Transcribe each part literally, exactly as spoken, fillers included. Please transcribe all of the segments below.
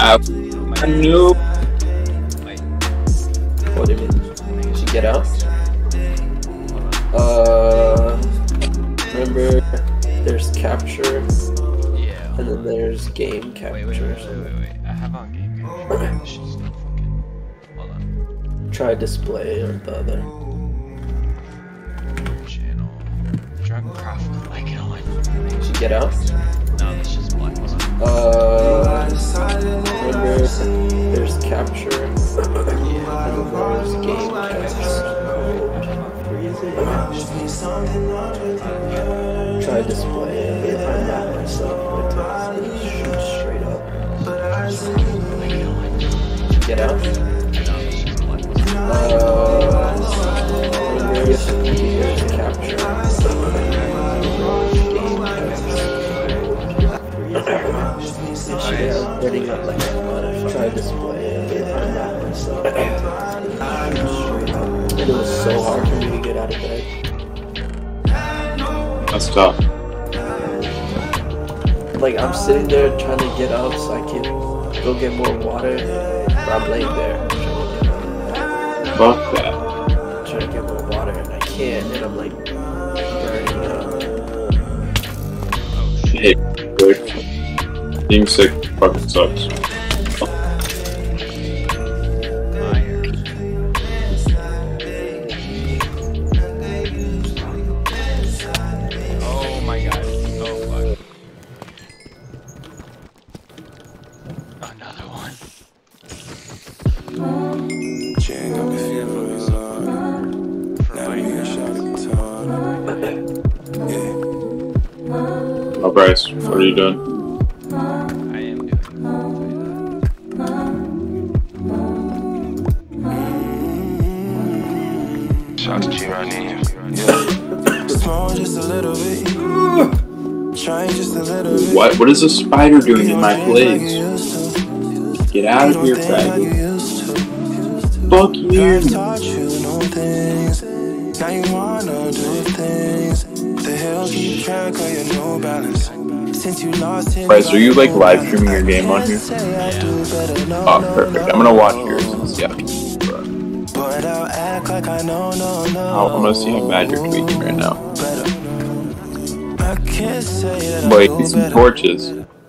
I knew. What do you mean? Did you get out? Uh, remember, there's capture. Yeah. And then there's game capture. Wait, wait, wait, wait, wait, wait. I have on game capture. This shit's not fucking. Hold on. Try display on the other. Channel. Drug craft with like it on. Did you get out? No, this is black. Hold on. Uh, remember, there's capture. And then there's game capture. Try display and I map myself with it. Shoot straight up. Get out. Uh, there's, there's capture. Yeah, running up like a try display and I map myself. And it was so hard for me to get out of bed. That's tough. Like, I'm sitting there trying to get up so I can go get more water, but I'm laying there trying to get up. Fuck that. I'm trying to get more water and I can't, and I'm like burning up. Hey, dude. Being sick fucking sucks. Oh, Bryce, what are you doing? I am doing. Shout out to G-Ronnie. Small just a little bit. Try just a little bit. What? What is a spider doing in my place? Get out of here, faggot. Fuck you. Now you wanna do things. The hell keep track of your new balance. Since you lost it. Bryce, are you like live streaming your game on here? Oh, perfect. I'm gonna watch yours and see how But I'll act like I know, no, no. I wanna see how bad you're tweaking right now. I can't say that. Wait, need some torches.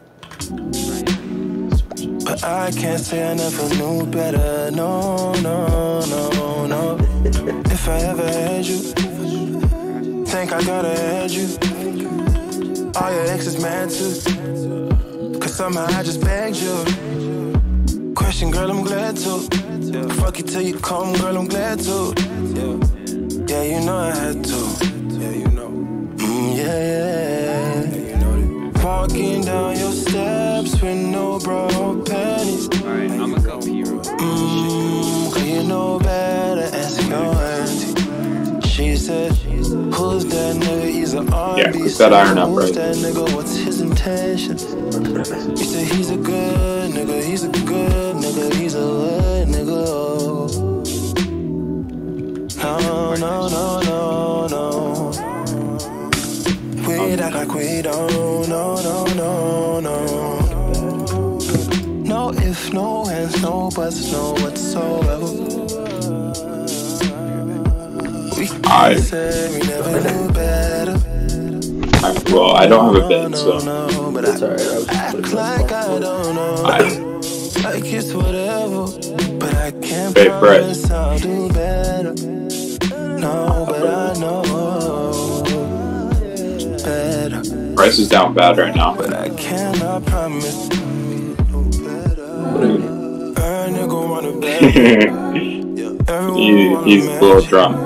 But I can't say I never knew better. No, no, no, no. If I ever had you, think I gotta had you. All your exes mad too, cause somehow I just begged you. Question, girl, I'm glad to. Fuck you till you come, girl, I'm glad to. Yeah, you know I had to. Yeah, you know. Mm, yeah, yeah. Yeah, you know that. Walking down your steps with no broke panties. Alright, I'ma go hero. Mmm, cause you know better, ask your auntie. She said, who's that nigga? He's an R B. Yeah, click that iron up, Who's right? that nigga? What's his intention? You said he's a good nigga, he's a good nigga, he's a good nigga. No, no, no, no, no. We act like we don't, no, no, no, no. No if, no ands, no buts, no whatsoever. We I, say we never knew better. I, well, I don't have a bed, so. No, but It's I alright, I was just act putting like my I don't know. I, Like it's whatever, but I can't Hey, promise I'll do better. No, but I know better. Bryce is down bad right now. But I cannot promise. What do you mean? A nigga wanna bet. he, he's a little drunk.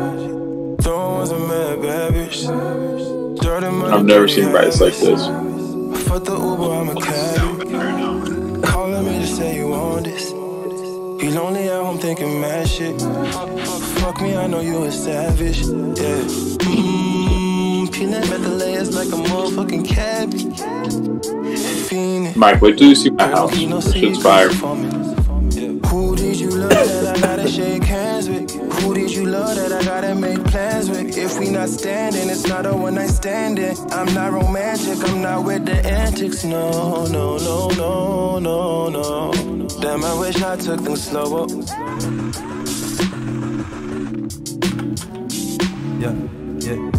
I've never seen Bryce like this. For the Uber, I'm a cab. Calling me to say you want this. You lonely at home thinking mad shit. Fuck me, I know you a savage. Yeah. Mmm, peanut at the layers like a motherfucking cabbie. Mike, wait till you see my house. This shit's fire. Who did you love that I gotta shake hands with? Who did you love that I gotta make plans with? If we not standing, it's not a one night standing. I'm not romantic, I'm not with the antics. No, no, no, no, no, no. Damn, I wish I took them slower. Yeah, yeah.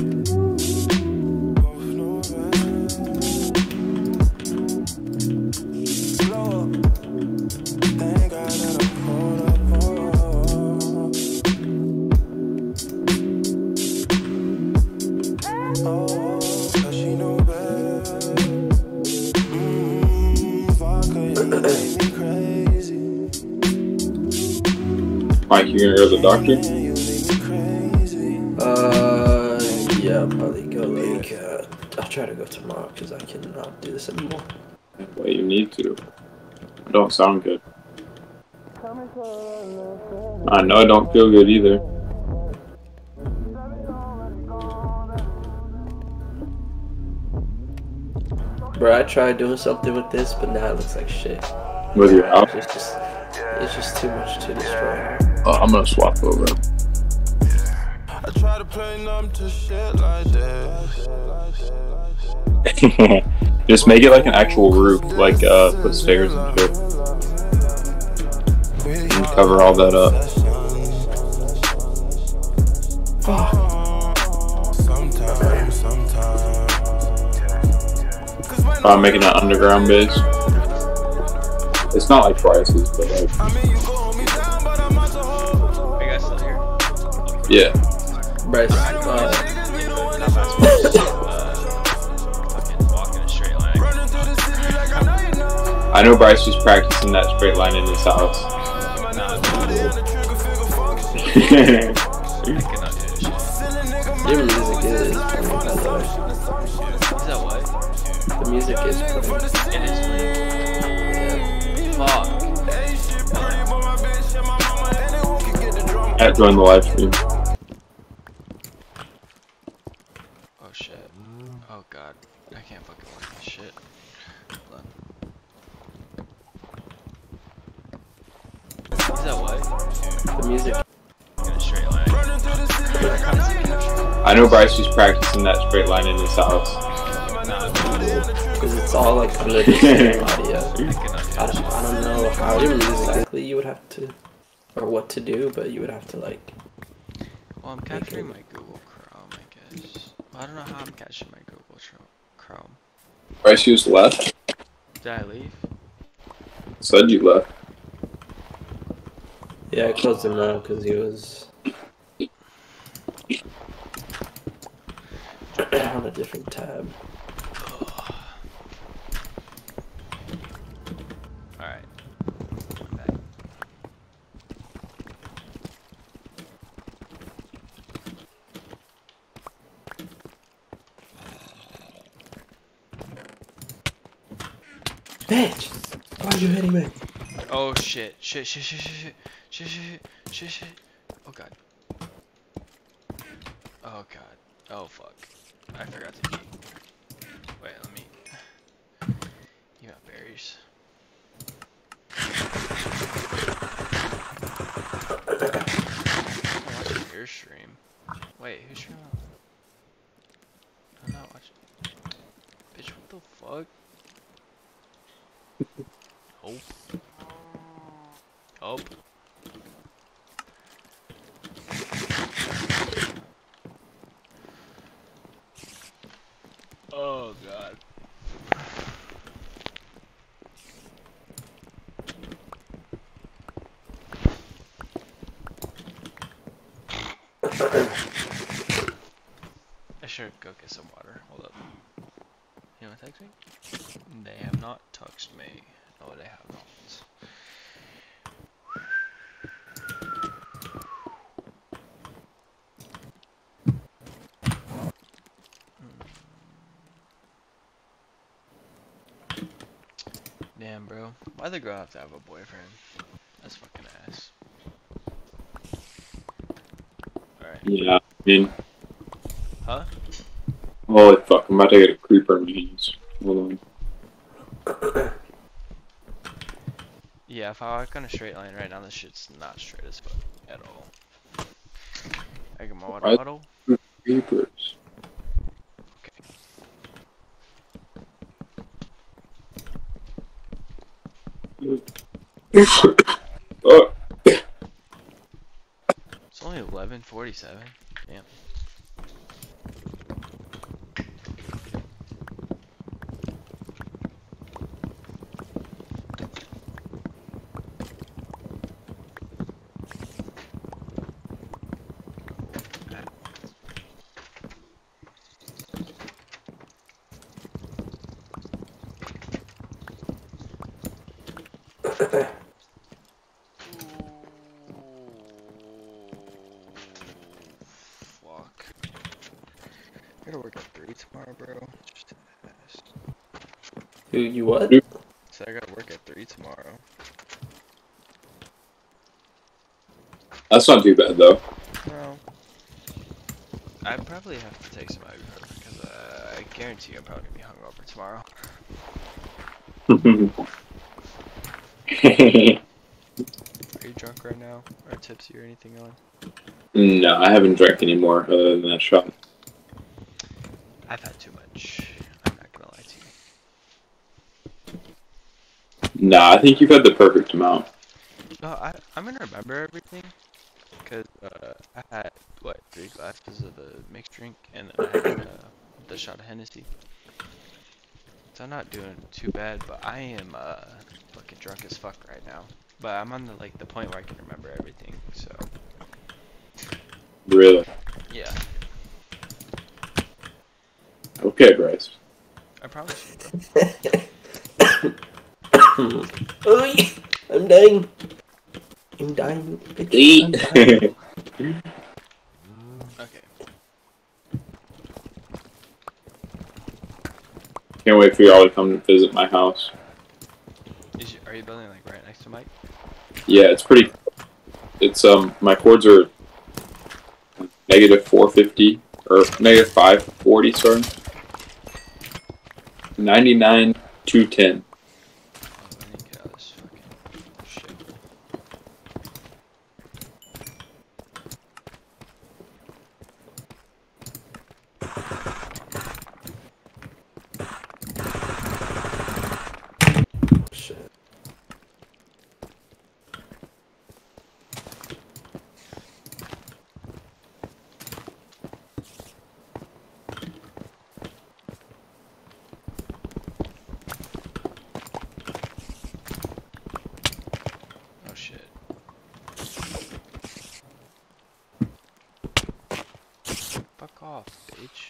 Mike, you gonna go to the doctor? Uh, yeah, I'll probably go like, uh, I'll try to go tomorrow because I cannot do this anymore. Well, you need to. It don't sound good. I know I don't feel good either. Bro, I tried doing something with this, but now it looks like shit. With your house? It's just, it's just too much to destroy. Oh, I'm gonna swap over. I try to play numb to shit like this. Just make it like an actual roof, like uh, put stairs and shit. And cover all that up. Sometimes, sometimes. I'm making an underground base. It's not like Bryce's, but like. Are you guys still here? Yeah. Bryce, uh, fucking walk in a straight line. I know Bryce was practicing that straight line in his house. Nah, I I cannot do this shit. your music is playing, by the way. Is that what? The music is playing. It is playing. Fuck. had to join the live stream. Oh shit. Oh god. I can't fucking work this shit. Hold on. Is that what? The music. In a straight line. How does it capture? I know Bryce was practicing that straight line in his house. Because it's all like under the same audio. I cannot do I this don't, shit. I don't know how exactly you would have to, or what to do, but you would have to like. Well, I'm capturing my Google Chrome, I guess. I don't know how I'm capturing my Google Chrome. Bryce, you just left? Did I leave? Said you left. Yeah, I closed him out because he was on a different tab. Alright. I'm back. Bitch! Why are you hitting me? Oh shit. Shit, shit, shit, shit, shit. Shit, shit, shit, shit. Oh god. Oh god. Oh fuck. I forgot to eat. Wait, let me. You got berries. I'm watching your stream. Wait, who's streaming? I'm not watching. Bitch, what the fuck? Hope. Hope. Oh god. I should go get some water. Hold up. You wanna text me? They have not touched me. No, they have not. Damn, bro. Why the girl have to have a boyfriend? That's fucking ass. Alright. Yeah, I mean. Huh? Holy fuck, I'm about to get a creeper in my hands. Hold on. Yeah, if I walk on a straight line right now, this shit's not straight as fuck at all. I get my water Right. bottle. Papers. Oh. It's only eleven forty-seven. Damn. Fuck. I gotta work at three tomorrow, bro. Just ass. Dude, you what? So I gotta work at three tomorrow. That's not too bad though. No. I probably have to take some ibuprofen because uh, I guarantee I'm probably gonna be hungover tomorrow. Are you drunk right now? Or tipsy or anything, Owen? No, I haven't drank any more other than that shot. I've had too much. I'm not gonna lie to you. Nah, I think you've had the perfect amount. No, I, I'm gonna remember everything. Because uh, I had, what, three glasses of the mixed drink, and then I had uh, the shot of Hennessy. So I'm not doing too bad, but I am uh, fucking drunk as fuck right now. But I'm on the, like, the point where I can remember everything, so. Really? Yeah. Okay, Bryce. I promise you, bro. Oh, I'm dying. I'm dying. Bitch. Eat. I'm dying. Okay. Can't wait for y'all to come to visit my house. Is you, are you building, like, right next to Mike? Yeah, it's pretty. It's um, my cords are negative four fifty or negative five forty. Sorry. Ninety nine two ten. Oh, I need to get out of this fucking shit. Shit. Oh shit. Fuck off, bitch.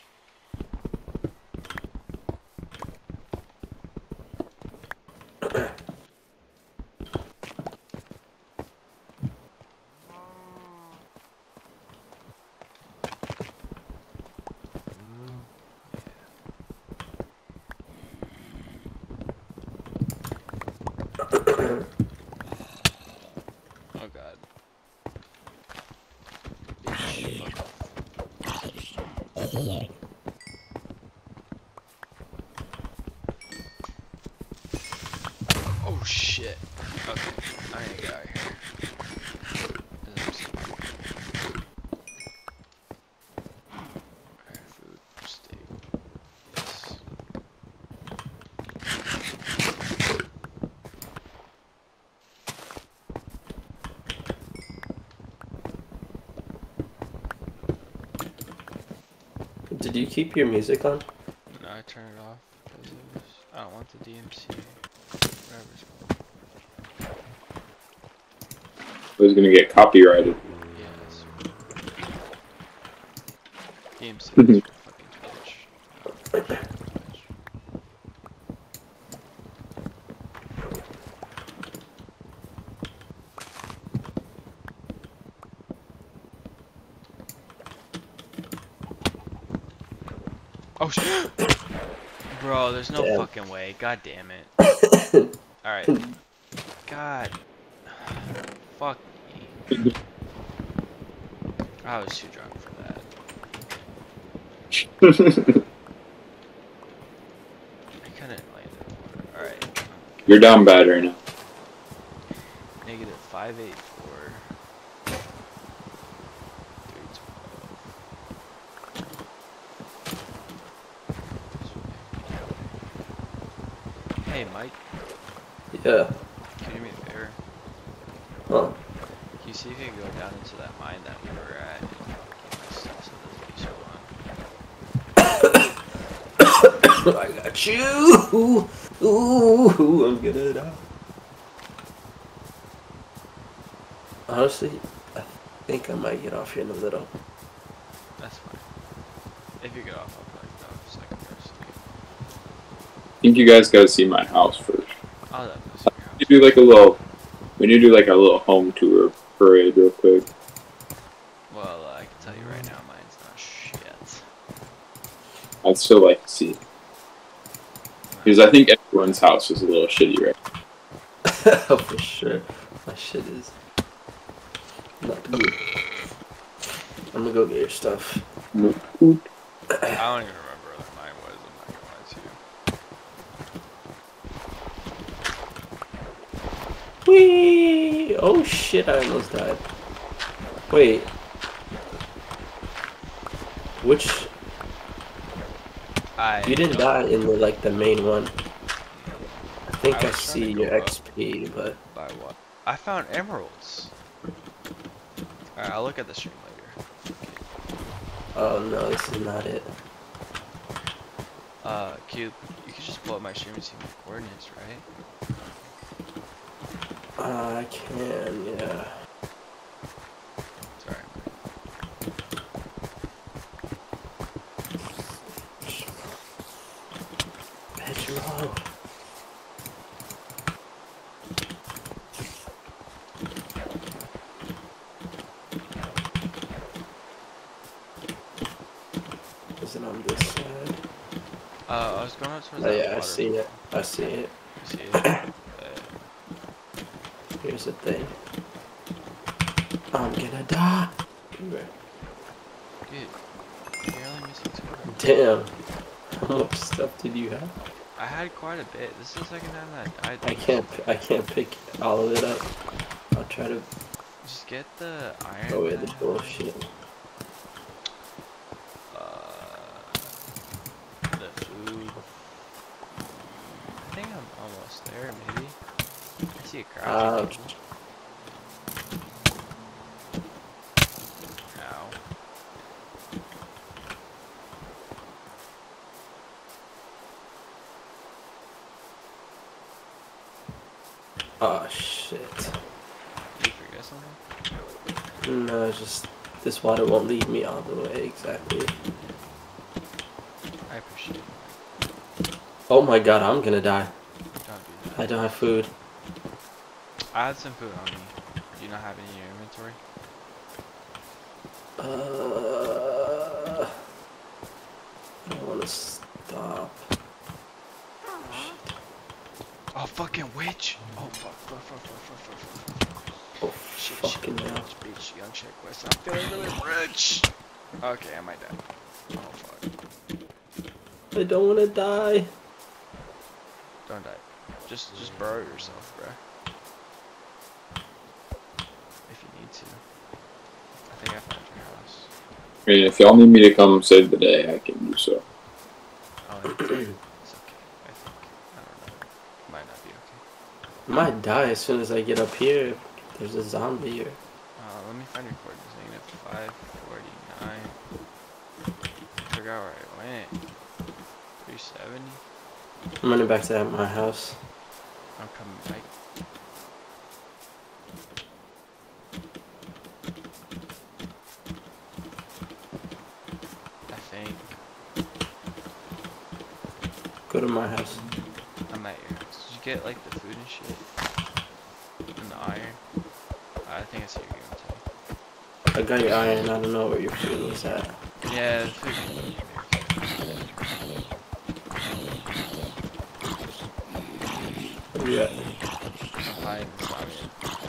Oh god. Bitch, fuck off. Oh shit. Okay, I need to get out of here. This is- Alright, food, steak. Yes. Did you keep your music on? No, I turned it off because it was, I don't want the D M C. Whatever it's called. It was gonna get copyrighted. Yes. D M C is for fucking Twitch. Not for Twitch. Oh shit! Bro, there's no Damn. fucking way. God damn it. Alright. God. Fuck me. I was too drunk for that. I couldn't land it. Alright. You're down bad right now. Negative five eight four. three twelve. Hey, Mike, Yeah. can you do me a favor? Huh. Can you see if you can go down into that mine that we were at and get my stuff so it doesn't be so on? I got you. Ooh, I'm gonna die. Honestly, I think I might get off here in a little. That's fine. If you get off, I'll be like, no, just like a first. I think you guys gotta see my house first. I'll definitely see your house. You do like a little, we need to do like a little home tour parade real quick. Well, uh, I can tell you right now, mine's not shit. I'd still like to see it. Because I think everyone's house is a little shitty right now. For sure. My shit is not good. I'm gonna go get your stuff. I don't even remember what mine was, I'm not gonna lie to you. Whee! Oh shit, I almost died. Wait. Which... I You didn't don't- die in the, like, the main one. I think I I, was trying see to your go up. X P, but... By what? I found emeralds. Alright, I'll look at the stream later. Oh no, this is not it. Uh, Cube, you could just pull up my stream and see my coordinates, right? Uh, I can, yeah. Sorry. Pedro. Is it on this side? Uh, I was going up towards Oh that yeah, I water. see it. I see it. You see it? Uh, Here's the thing. I'm gonna die. dude, you're only missing two. Damn. How much stuff did you have? I had quite a bit. This is the second time that I died. I can't. I can't pick all of it up. I'll try to Just get the iron. go away that the I had. bullshit. Uh, the food. I think I'm almost there, maybe. I see a crouch. Ouch. Ow. Oh shit. Did you forget something? No, it's just this water won't lead me all the way exactly. I appreciate it. Oh my god, I'm gonna die. Don't do that. I don't have food. I had some food on me. Do you not have any in your inventory? Uh, I don't want to stop. Oh, fucking witch! Oh, fuck, fuck, fuck, fuck, fuck, fuck, fuck. Oh, Shit, fucking shit, hell. bitch, bitch, young chick, what's up? Feeling really rich! Okay, I might die. Oh, fuck. I don't want to die. Don't die. Just, just burrow yourself, bruh. If you need to. I think I found your house. I mean, if y'all need me to come save the day, I can do so. Oh, it's okay. It's okay. I think. I don't know. Might not be okay. I might die as soon as I get up here. If there's a zombie here. Uh, let me find your coordinates. Negative five forty-nine. Forgot where I went. three seventy. I'm running back to my house. I'm coming back. I think Go to my house. I'm at your house. Did you get like the food and shit? And the iron? I think I see what you're going to. I got your iron. I don't know where your food was at. Yeah, the food. Where you at? I'm hiding inside it.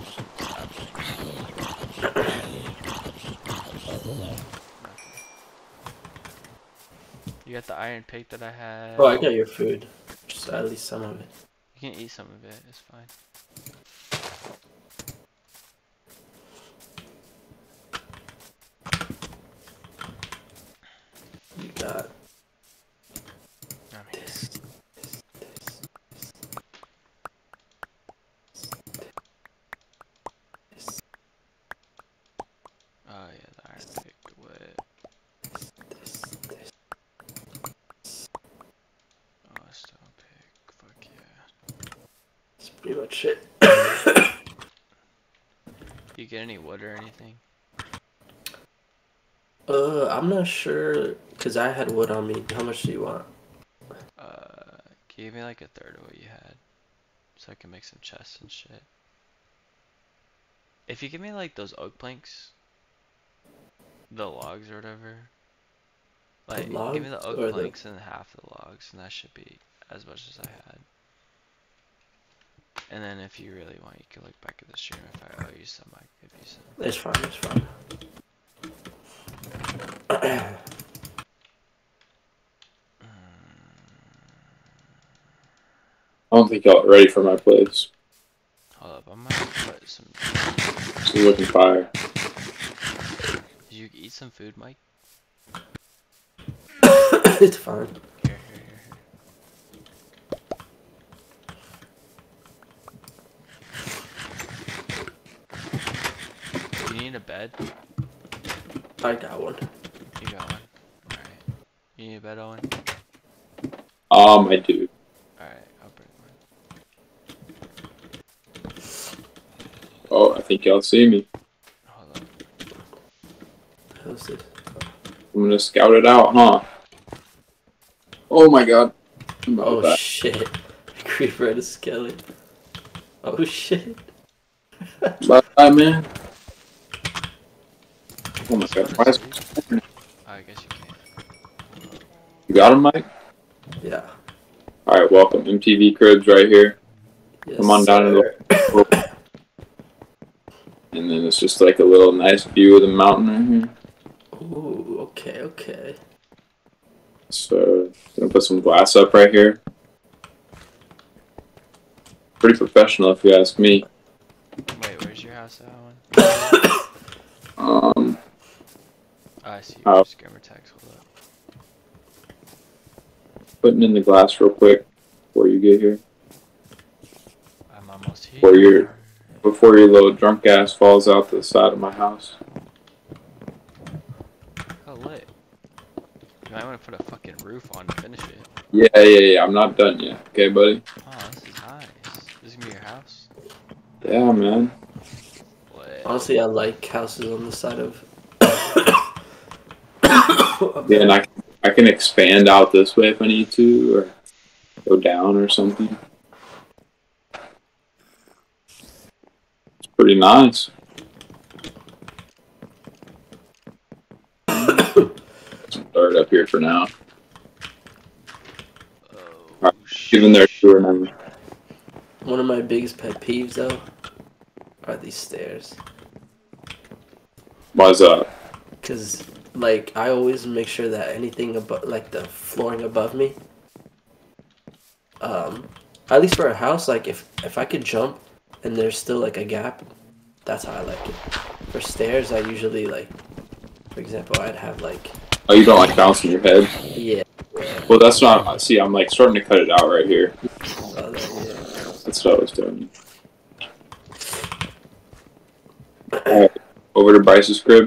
You got the iron pick that I had. Oh, I got your food. Just at least some of it. You can eat some of it, it's fine. You got I'm here. this. This. This. That's pretty much it. You get any wood or anything? Uh, I'm not sure, cause I had wood on me. How much do you want? Uh, can you give me like a third of what you had, so I can make some chests and shit. If you give me like those oak planks, the logs or whatever, like give me the logs oak or the- planks and half the logs, and that should be as much as I had. And then if you really want, you can look back at the stream. If I owe you some, I can give you some. It's fine. It's fine. I don't think y'all are ready for my place. Hold up, I might put some. It's looking fire. Did you eat some food, Mike? It's fine. Here, here, here, here. You need a bed? I got one. You got one. Alright. You need a bed, Owen? Um, I do. Alright, I'll bring one. Oh, I think y'all see me. Hold up. How's this? I'm gonna scout it out, huh? Oh my god. I'm out Oh of that. shit. Creeper and a skeleton. Oh shit. Bye, man. Oh my god. Why is Oh, I guess you can. You got him, Mike? Yeah. Alright, welcome. M T V Cribs right here. Yes, Come on down to sir. the. And then it's just like a little nice view of the mountain right here. Ooh, okay, okay. So, gonna put some glass up right here. Pretty professional, if you ask me. Wait, where's your house at, Owen? Um, Oh, I see Oh. your scammer tags. Hold up. putting in the glass real quick before you get here. I'm almost here. Before your before your little drunk ass falls out the side of my house. Oh, lit. You might want to put a fucking roof on to finish it. Yeah, yeah, yeah. I'm not done yet. Okay, buddy. Oh, this is nice. This is gonna be your house? Yeah, man. Lit. Honestly, I like houses on the side of. Yeah, and I I can expand out this way if I need to, or go down or something. It's pretty nice. Some dirt up here for now. Oh, Even there too, remember. One of my biggest pet peeves, though, are these stairs. Why's up? Cause like I always make sure that anything above, like the flooring above me, um, at least for a house, like if if I could jump and there's still like a gap, that's how I like it. For stairs, I usually like, for example, I'd have like. Oh, you don't like bouncing your head? Yeah. Well, that's not. See, I'm like starting to cut it out right here. Oh, that, yeah. That's what I was doing. Alright, over to Bryce's crib.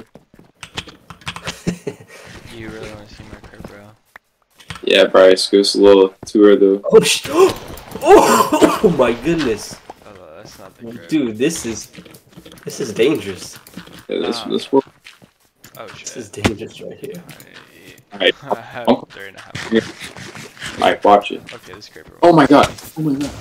You really want to see my crib, bro? Yeah, Bryce, give us a little tour of the. Oh sh! Oh, oh my goodness, Oh, that's not the crib. dude, this is this is dangerous. Yeah, this Ah. this world. Oh, shit. This is dangerous right here. Alright, I have Uncle. three and a half. Mike, watch it. Okay, this crib. Oh my god! Oh my god!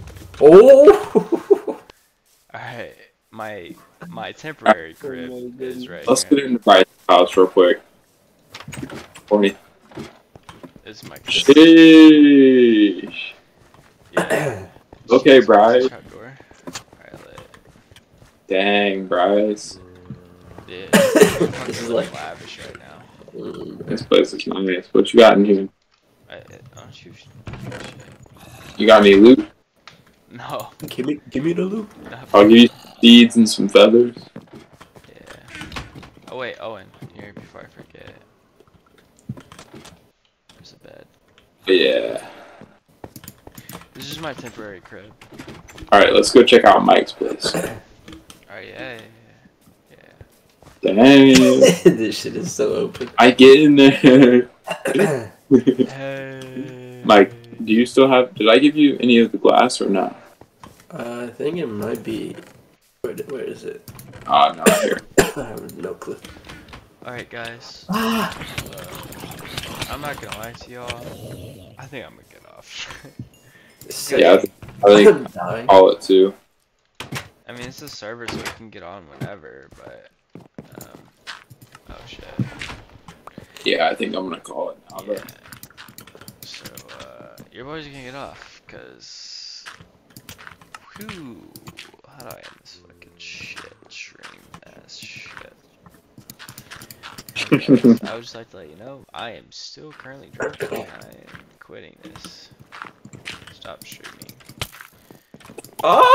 Oh. Alright, my my temporary Oh crib my is goodness. right Let's here. get into Bryce's house real quick. Horny. This is my crib. Sheesh. Yeah. Okay, She's Bryce. trapdoor. Alright, lit. Dang, Bryce. Yeah. This is really like- lavish right now. Mm. This place is nice. What you got in here? I, I don't shoot shit. You got any loot? No. Give me, give me the loot. I'll give you some seeds and some feathers. Yeah. Oh wait, Owen, here before I forget. There's a bed. Yeah. This is my temporary crib. Alright, let's go check out Mike's place. Alright, yeah, yeah, Dang. This shit is so open. I get in there. yeah. Hey. Mike, do you still have, did I give you any of the glass or not? Uh, I think it might be. Where, where is it? Ah, uh, no, right here. I have no clue. Alright, guys. Ah! Uh, I'm not gonna lie to y'all. I think I'm gonna get off. Yeah, I, th I think I'll call it too. I mean, it's a server, so we can get on whenever, but. Um, oh shit. Yeah, I think I'm gonna call it now. Yeah. But... So, uh, your boys are gonna get off, cause. Whew. How do I end this fucking shit? Stream ass shit. Anyways, I would just like to let you know, I am still currently drunk and I am quitting this. Stop streaming. Oh!